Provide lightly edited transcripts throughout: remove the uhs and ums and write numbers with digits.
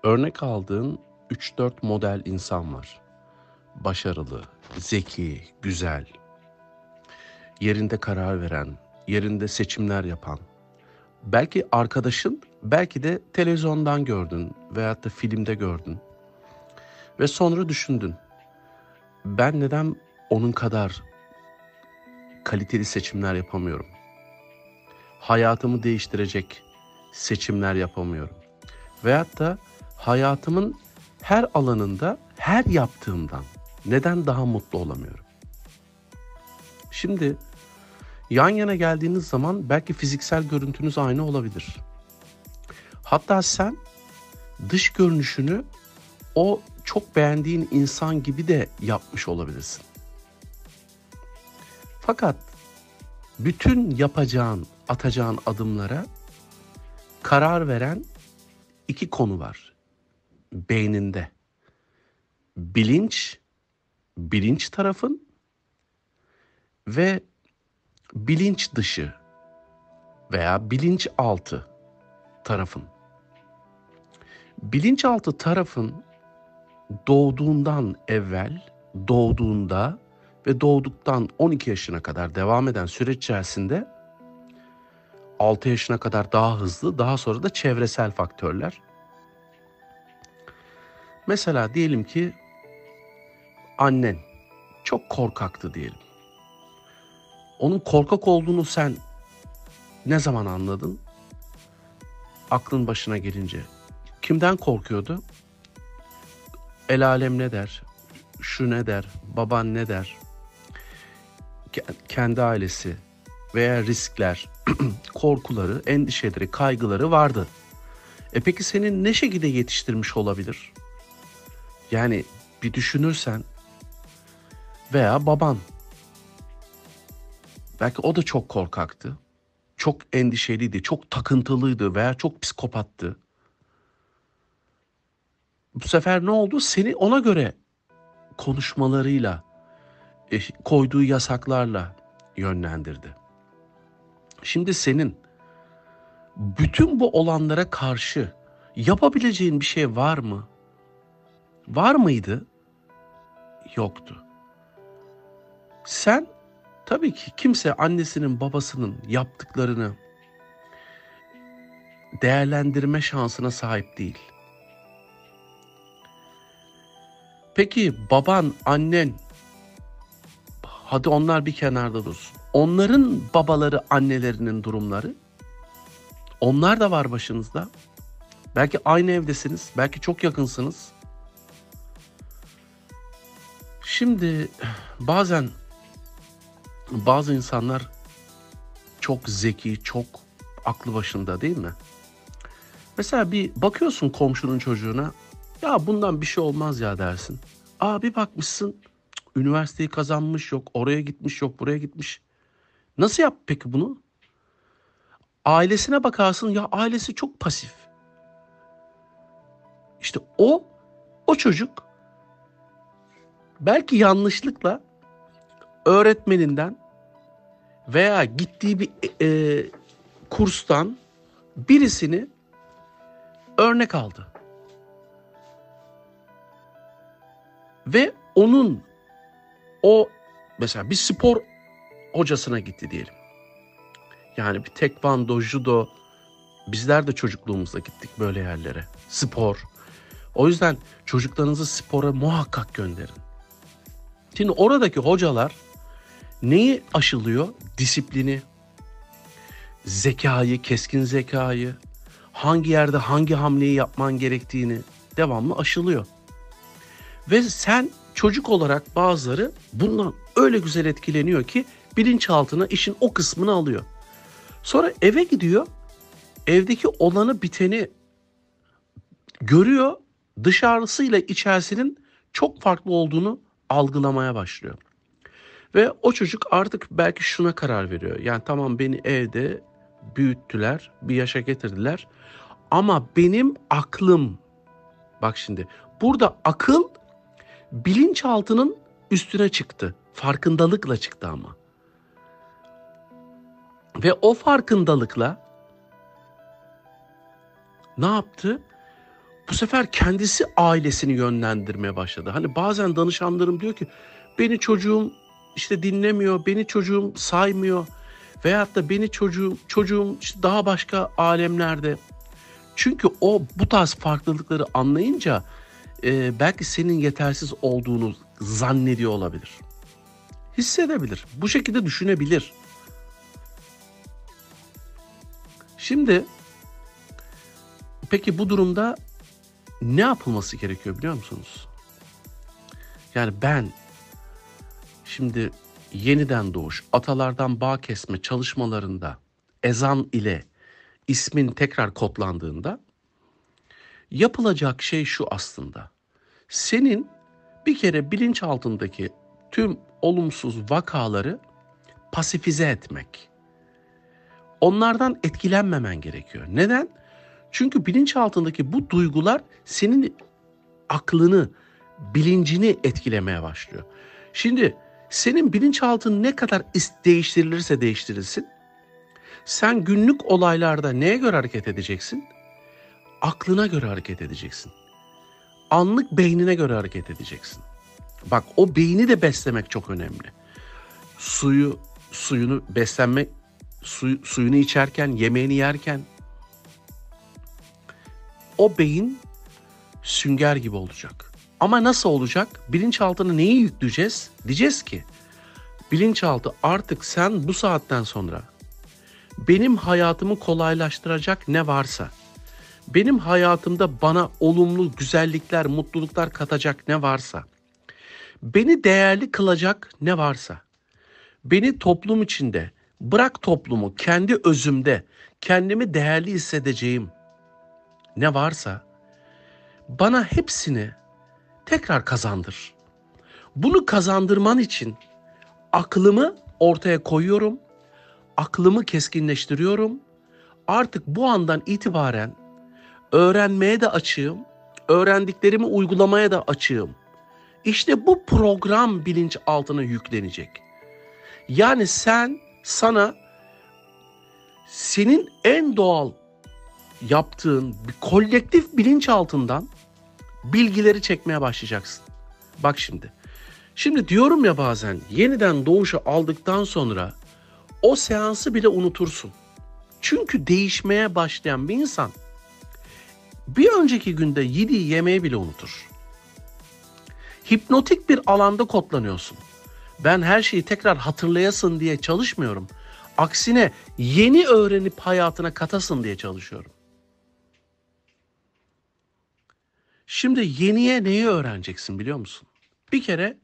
Örnek aldığın 3-4 model insan var. Başarılı, zeki, güzel, yerinde karar veren, yerinde seçimler yapan. Belki arkadaşın, belki de televizyondan gördün veyahut da filmde gördün. Ve sonra düşündün. Ben neden onun kadar kaliteli seçimler yapamıyorum? Hayatımı değiştirecek seçimler yapamıyorum. Veyahut da hayatımın her alanında, her yaptığımdan neden daha mutlu olamıyorum? Şimdi yan yana geldiğiniz zaman belki fiziksel görüntünüz aynı olabilir. Hatta sen dış görünüşünü o çok beğendiğin insan gibi de yapmış olabilirsin. Fakat bütün yapacağın, atacağın adımlara karar veren iki konu var beyninde. Bilinç tarafın ve bilinç dışı veya bilinçaltı tarafın. Bilinçaltı tarafın doğduğundan evvel, doğduğunda ve doğduktan 12 yaşına kadar devam eden süreç içerisinde 6 yaşına kadar daha hızlı, daha sonra da çevresel faktörler. Mesela diyelim ki annen çok korkaktı diyelim. Onun korkak olduğunu sen ne zaman anladın? Aklın başına gelince. Kimden korkuyordu? El alem ne der? Şu ne der? Baban ne der? Kendi ailesi veya riskler, korkuları, endişeleri, kaygıları vardı. Peki senin ne şekilde yetiştirmiş olabilir? Yani bir düşünürsen veya baban. Belki o da çok korkaktı. Çok endişeliydi, çok takıntılıydı veya çok psikopattı. Bu sefer ne oldu? Seni ona göre konuşmalarıyla, koyduğu yasaklarla yönlendirdi. Şimdi senin bütün bu olanlara karşı yapabileceğin bir şey var mı? Var mıydı? Yoktu. Sen tabii ki kimse annesinin babasının yaptıklarını değerlendirme şansına sahip değil. Peki baban, annen, hadi onlar bir kenarda dursun. Onların babaları, annelerinin durumları, onlar da var başınızda. Belki aynı evdesiniz, belki çok yakınsınız. Şimdi bazen bazı insanlar çok zeki, çok aklı başında değil mi? Mesela bir bakıyorsun komşunun çocuğuna, ya bundan bir şey olmaz ya dersin. Bir bakmışsın, üniversiteyi kazanmış, yok oraya gitmiş, yok buraya gitmiş. Nasıl yap peki bunu? Ailesine bakarsın, ya ailesi çok pasif. İşte o çocuk belki yanlışlıkla öğretmeninden veya gittiği bir kurstan birisini örnek aldı. Ve o mesela bir spor hocasına gitti diyelim. Yani bir tekvando, judo, bizler de çocukluğumuzda gittik böyle yerlere. Spor. O yüzden çocuklarınızı spora muhakkak gönderin. Şimdi oradaki hocalar neyi aşılıyor? Disiplini, zekayı, keskin zekayı, hangi yerde hangi hamleyi yapman gerektiğini devamlı aşılıyor. Ve sen çocuk olarak bazıları bundan öyle güzel etkileniyor ki bilinçaltına işin o kısmını alıyor. Sonra eve gidiyor, evdeki olanı biteni görüyor, dışarısıyla içerisinin çok farklı olduğunu algılamaya başlıyor. Ve o çocuk artık belki şuna karar veriyor. Yani tamam, beni evde büyüttüler, bir yaşa getirdiler. Ama benim aklım, bak şimdi burada akıl bilinçaltının üstüne çıktı. Farkındalıkla çıktı ama. Ve o farkındalıkla ne yaptı? Bu sefer kendisi ailesini yönlendirmeye başladı. Hani bazen danışanlarım diyor ki beni çocuğum işte dinlemiyor, beni çocuğum saymıyor veyahut da beni çocuğum işte daha başka alemlerde. Çünkü o bu tarz farklılıkları anlayınca belki senin yetersiz olduğunu zannediyor olabilir. Hissedebilir. Bu şekilde düşünebilir. Şimdi peki bu durumda ne yapılması gerekiyor biliyor musunuz? Yani ben şimdi yeniden doğuş, atalardan bağ kesme çalışmalarında ezan ile ismin tekrar kodlandığında yapılacak şey şu aslında. Senin bir kere bilinçaltındaki tüm olumsuz vakaları pasifize etmek. Onlardan etkilenmemen gerekiyor. Neden? Çünkü bilinçaltındaki bu duygular senin aklını, bilincini etkilemeye başlıyor. Şimdi senin bilinçaltın ne kadar değiştirilirse değiştirilsin, sen günlük olaylarda neye göre hareket edeceksin? Aklına göre hareket edeceksin. Anlık beynine göre hareket edeceksin. Bak o beyni de beslemek çok önemli. Suyunu beslenmek, suyunu içerken, yemeğini yerken o beyin sünger gibi olacak. Ama nasıl olacak? Bilinçaltına neyi yükleyeceğiz? Diyeceğiz ki bilinçaltı artık sen bu saatten sonra benim hayatımı kolaylaştıracak ne varsa, benim hayatımda bana olumlu güzellikler, mutluluklar katacak ne varsa, beni değerli kılacak ne varsa, beni toplum içinde, bırak toplumu, kendi özümde, kendimi değerli hissedeceğim ne varsa, bana hepsini tekrar kazandır. Bunu kazandırman için aklımı ortaya koyuyorum, aklımı keskinleştiriyorum. Artık bu andan itibaren öğrenmeye de açığım, öğrendiklerimi uygulamaya da açığım. İşte bu program bilinçaltına yüklenecek. Yani sana senin en doğal yaptığın bir kolektif bilinçaltından bilgileri çekmeye başlayacaksın. Bak şimdi. Şimdi diyorum ya bazen yeniden doğuşu aldıktan sonra o seansı bile unutursun. Çünkü değişmeye başlayan bir insan bir önceki günde yediği yemeği bile unutur. Hipnotik bir alanda kodlanıyorsun. Ben her şeyi tekrar hatırlayasın diye çalışmıyorum. Aksine yeni öğrenip hayatına katasın diye çalışıyorum. Şimdi yeniye neyi öğreneceksin biliyor musun? Bir kere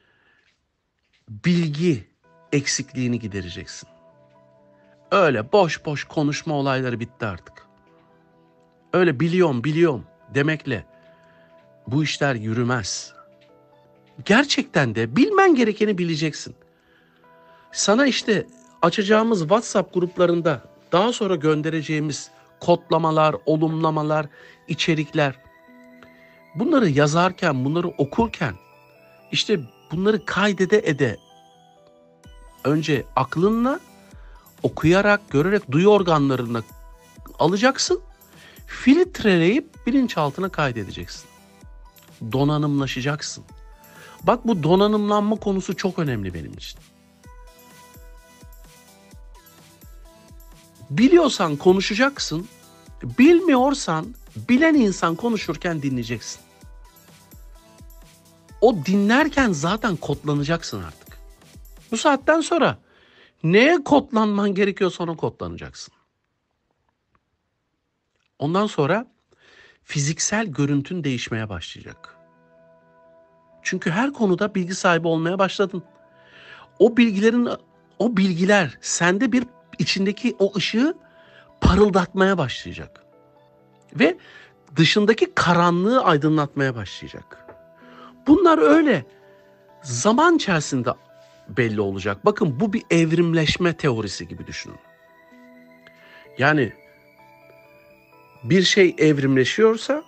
bilgi eksikliğini gidereceksin. Öyle boş boş konuşma olayları bitti artık. Öyle biliyorum demekle bu işler yürümez. Gerçekten de bilmen gerekeni bileceksin. Sana işte açacağımız WhatsApp gruplarında daha sonra göndereceğimiz kodlamalar, olumlamalar, içerikler. Bunları yazarken, bunları okurken işte bunları kaydede önce aklınla okuyarak, görerek duyu organlarına alacaksın. Filtreleyip bilinçaltına kaydedeceksin. Donanımlaşacaksın. Bak bu donanımlanma konusu çok önemli benim için. Biliyorsan konuşacaksın. Bilmiyorsan bilen insan konuşurken dinleyeceksin. O dinlerken zaten kodlanacaksın artık. Bu saatten sonra neye kodlanman gerekiyorsa ona kodlanacaksın. Ondan sonra fiziksel görüntün değişmeye başlayacak. Çünkü her konuda bilgi sahibi olmaya başladın. O bilgiler sende bir içindeki o ışığı parıldatmaya başlayacak. Ve dışındaki karanlığı aydınlatmaya başlayacak. Bunlar öyle zaman içerisinde belli olacak. Bakın bu bir evrimleşme teorisi gibi düşünün. Yani bir şey evrimleşiyorsa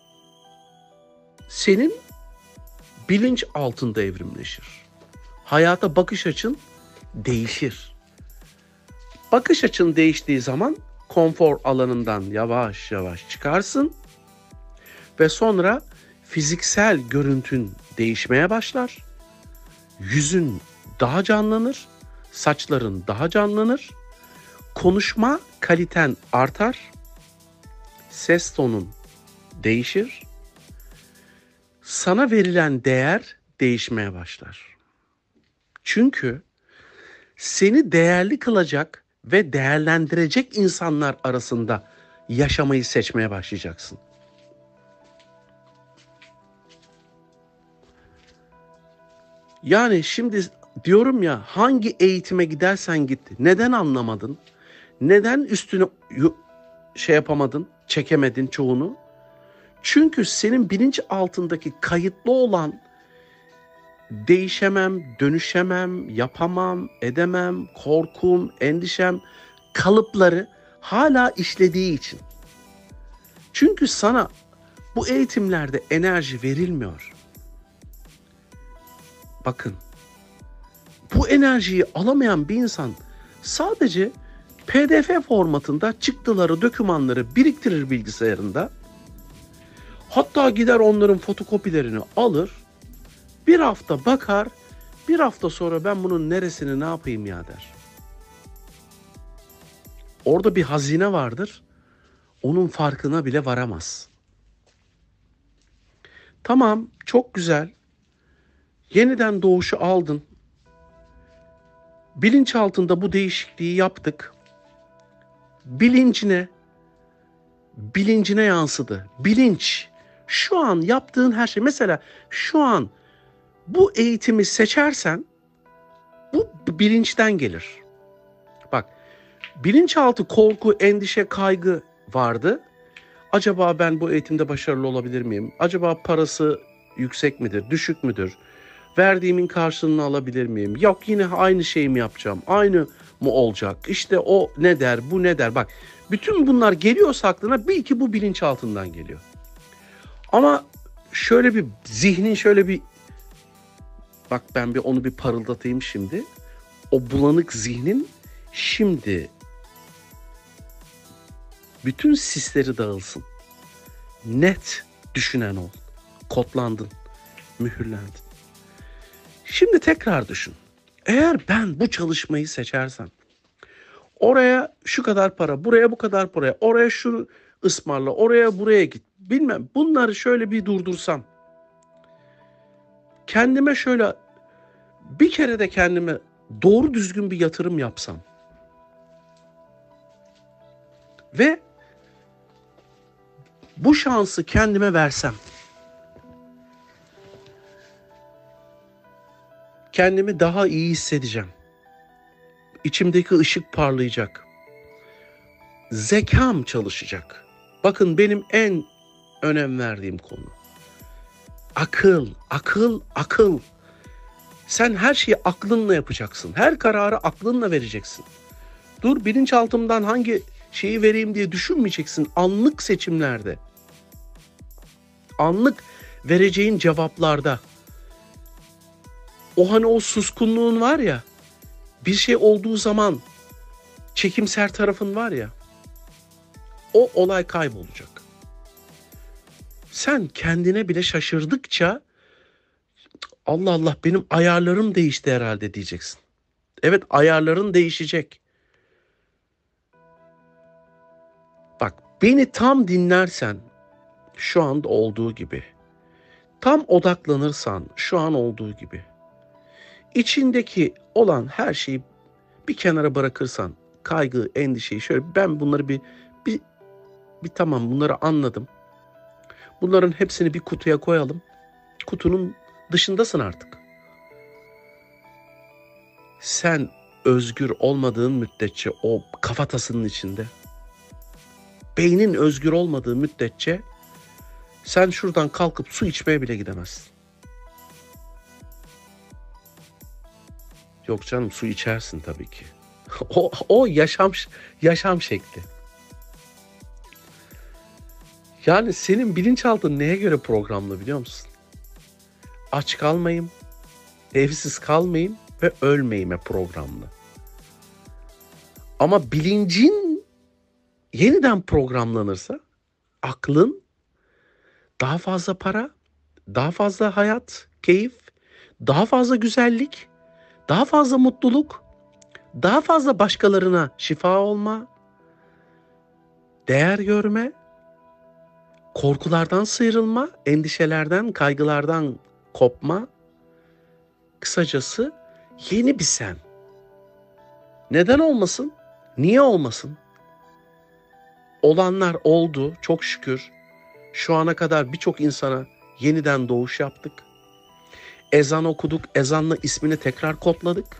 senin bilinç altında evrimleşir. Hayata bakış açın değişir. Bakış açın değiştiği zaman konfor alanından yavaş yavaş çıkarsın. Ve sonra fiziksel görüntün değişmeye başlar. Yüzün daha canlanır, saçların daha canlanır, konuşma kaliten artar, ses tonun değişir, sana verilen değer değişmeye başlar. Çünkü seni değerli kılacak ve değerlendirecek insanlar arasında yaşamayı seçmeye başlayacaksın. Yani şimdi diyorum ya, hangi eğitime gidersen git, neden anlamadın? Neden üstüne şey yapamadın, çekemedin çoğunu? Çünkü senin bilinç altındaki kayıtlı olan değişemem, dönüşemem, yapamam, edemem, korkum, endişem kalıpları hala işlediği için. Çünkü sana bu eğitimlerde enerji verilmiyor. Bakın, bu enerjiyi alamayan bir insan sadece PDF formatında çıktıları, dokümanları biriktirir bilgisayarında. Hatta gider onların fotokopilerini alır, bir hafta bakar, bir hafta sonra ben bunun neresini ne yapayım ya der. Orada bir hazine vardır, onun farkına bile varamaz. Tamam, çok güzel. Yeniden doğuşu aldın. Bilinç altında bu değişikliği yaptık. Bilincine yansıdı. Bilinç, şu an yaptığın her şey, mesela şu an bu eğitimi seçersen bu bilinçten gelir. Bak, bilinçaltı korku, endişe, kaygı vardı. Acaba ben bu eğitimde başarılı olabilir miyim? Acaba parası yüksek midir, düşük müdür? Verdiğimin karşılığını alabilir miyim? Yok, yine aynı şeyi mi yapacağım? Aynı mı olacak? İşte o ne der, bu ne der? Bak, bütün bunlar geliyorsa aklına, bil ki bu bilinçaltından geliyor. Ama şöyle bir zihnin şöyle bir, bak ben onu bir parıldatayım şimdi. O bulanık zihnin şimdi bütün sisleri dağılsın. Net düşünen ol. Kodlandın, mühürlendin. Şimdi tekrar düşün. Eğer ben bu çalışmayı seçersem, oraya şu kadar para, buraya bu kadar para, oraya şu ısmarla, oraya buraya git. Bilmem, bunları şöyle bir durdursam. Kendime şöyle bir kere de kendime doğru düzgün bir yatırım yapsam. Ve bu şansı kendime versem. Kendimi daha iyi hissedeceğim. İçimdeki ışık parlayacak. Zekam çalışacak. Bakın, benim en önem verdiğim konu. Akıl, akıl, akıl. Sen her şeyi aklınla yapacaksın. Her kararı aklınla vereceksin. Dur, bilinçaltımdan hangi şeyi vereyim diye düşünmeyeceksin. Anlık seçimlerde. Anlık vereceğin cevaplarda. O hani o suskunluğun var ya, bir şey olduğu zaman çekimser tarafın var ya, o olay kaybolacak. Sen kendine bile şaşırdıkça Allah Allah, benim ayarlarım değişti herhalde diyeceksin. Evet, ayarların değişecek. Bak, beni tam dinlersen şu anda olduğu gibi, tam odaklanırsan şu an olduğu gibi, İçindeki olan her şeyi bir kenara bırakırsan, kaygı, endişeyi, şöyle ben bunları bir tamam, bunları anladım. Bunların hepsini bir kutuya koyalım. Kutunun dışındasın artık. Sen özgür olmadığın müddetçe o kafatasının içinde, beynin özgür olmadığı müddetçe sen şuradan kalkıp su içmeye bile gidemezsin. Yok canım, su içersin tabii ki. O yaşam şekli. Yani senin bilinçaltın neye göre programlı biliyor musun? Aç kalmayayım, evsiz kalmayayım ve ölmeyime programlı. Ama bilincin yeniden programlanırsa, aklın daha fazla para, daha fazla hayat, keyif, daha fazla güzellik, daha fazla mutluluk, daha fazla başkalarına şifa olma, değer görme, korkulardan sıyrılma, endişelerden, kaygılardan kopma. Kısacası yeni bir sen. Neden olmasın? Niye olmasın? Olanlar oldu çok şükür. Şu ana kadar birçok insana yeniden doğuş yaptık. Ezan okuduk, ezanla ismini tekrar kodladık.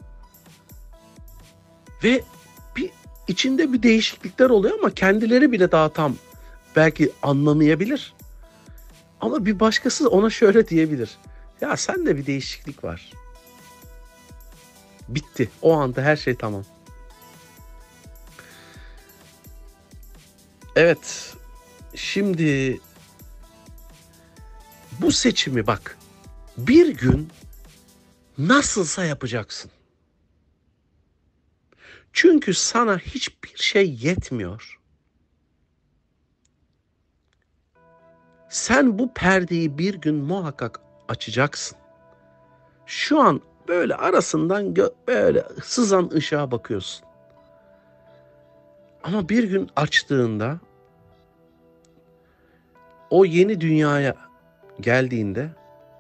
Ve içinde bir değişiklikler oluyor ama kendileri bile daha tam belki anlamayabilir. Ama bir başkası ona şöyle diyebilir. Ya sende bir değişiklik var. Bitti. O anda her şey tamam. Evet. Şimdi bu seçimi bak. Bir gün nasılsa yapacaksın. Çünkü sana hiçbir şey yetmiyor. Sen bu perdeyi bir gün muhakkak açacaksın. Şu an böyle arasından böyle sızan ışığa bakıyorsun. Ama bir gün açtığında o yeni dünyaya geldiğinde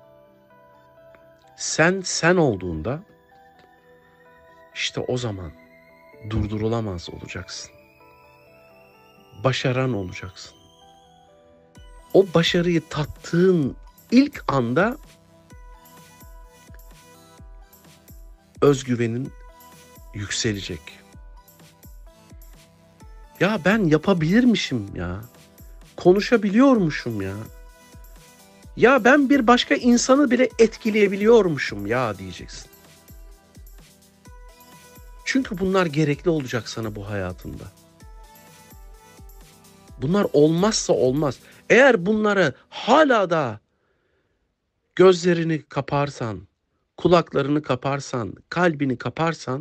sen olduğunda işte o zaman durdurulamaz olacaksın. Başaran olacaksın. O başarıyı tattığın ilk anda özgüvenin yükselecek. Ya ben yapabilirmişim ya. Konuşabiliyormuşum ya. Ya ben bir başka insanı bile etkileyebiliyormuşum ya diyeceksin. Çünkü bunlar gerekli olacak sana bu hayatında. Bunlar olmazsa olmaz. Eğer bunları hala da gözlerini kaparsan, kulaklarını kaparsan, kalbini kaparsan,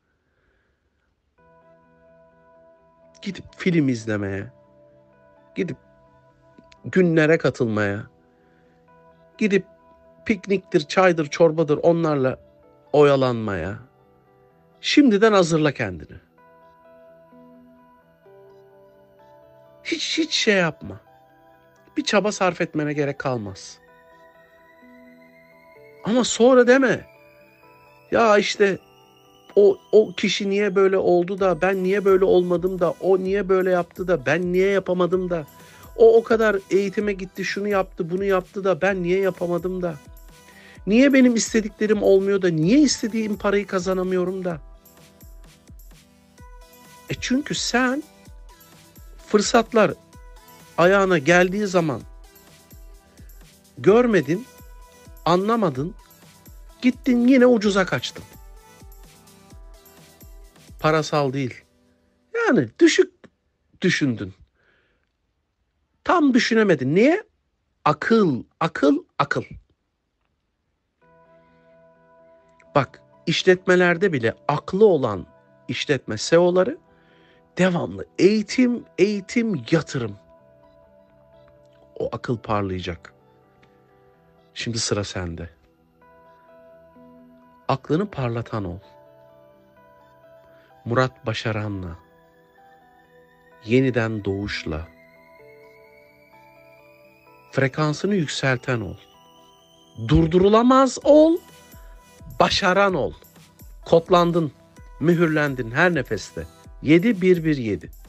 gidip film izlemeye, gidip günlere katılmaya, gidip pikniktir, çaydır, çorbadır onlarla oyalanmaya, şimdiden hazırla kendini. Hiç şey yapma. Bir çaba sarf etmene gerek kalmaz. Ama sonra deme. Ya işte o kişi niye böyle oldu da ben niye böyle olmadım da o niye böyle yaptı da ben niye yapamadım da o kadar eğitime gitti şunu yaptı bunu yaptı da ben niye yapamadım da niye benim istediklerim olmuyor da niye istediğim parayı kazanamıyorum da. Çünkü sen fırsatlar ayağına geldiği zaman görmedin, anlamadın, gittin yine ucuza kaçtın. Parasal değil. Yani düşük düşündün. Tam düşünemedin. Niye? Akıl. Bak, işletmelerde bile aklı olan işletme CEO'ları devamlı eğitim, yatırım. O akıl parlayacak. Şimdi sıra sende. Aklını parlatan ol. Murat Başaran'la, yeniden doğuşla, frekansını yükselten ol. Durdurulamaz ol, başaran ol. Kodlandın, mühürlendin her nefeste. 7-1-1-7.